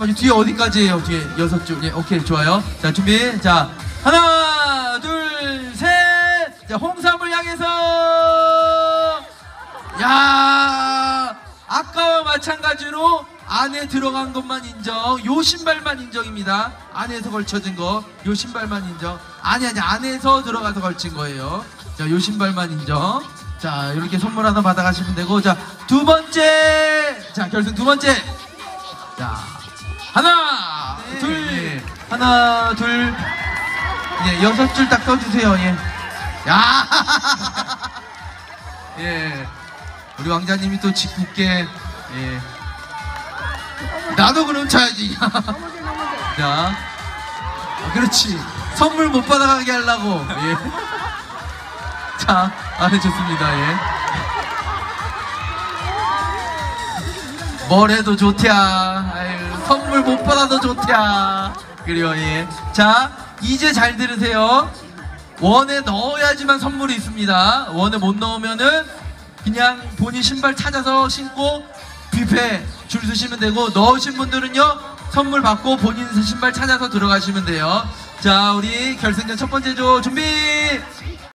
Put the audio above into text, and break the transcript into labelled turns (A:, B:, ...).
A: 뒤에 어디까지예요? 뒤에 6줄. 예, 오케이, 좋아요. 자, 준비. 자, 하나, 둘, 셋. 자, 홍삼을 향해서. 야, 아까와 마찬가지로 안에 들어간 것만 인정. 요 신발만 인정입니다. 안에서 걸쳐진 거. 요 신발만 인정. 아니, 안에서 들어가서 걸친 거예요. 자, 요 신발만 인정. 자, 이렇게 선물 하나 받아가시면 되고. 자, 두 번째. 자, 결승 두 번째. 자, 하나, 네, 둘. 예. 하나, 둘. 예, 6줄 딱 떠주세요. 예. 야! 예. 우리 왕자님이 또 짓궂게. 예. 나도 그럼 쳐야지. 자, 그렇지. 선물 못 받아가게 하려고. 예. 자, 좋습니다. 예. 뭘 해도 좋대야. 아유, 선물 못 받아도 좋대야. 그래요, 예. 자, 이제 잘 들으세요. 원에 넣어야지만 선물이 있습니다. 원에 못 넣으면은 그냥 본인 신발 찾아서 신고 뷔페 줄 서시면 되고, 넣으신 분들은요 선물 받고 본인 신발 찾아서 들어가시면 돼요. 자, 우리 결승전 첫 번째 조 준비.